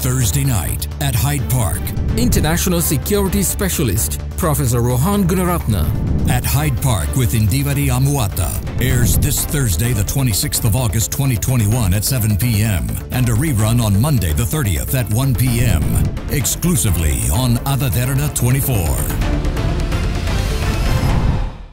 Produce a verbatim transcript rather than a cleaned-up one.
Thursday night at Hyde Park. International Security Specialist Professor Rohan Gunaratna at Hyde Park with Indeewari Amuwatta airs this Thursday, the twenty-sixth of August twenty twenty-one at seven p m and a rerun on Monday the thirtieth at one p m exclusively on Derana twenty-four.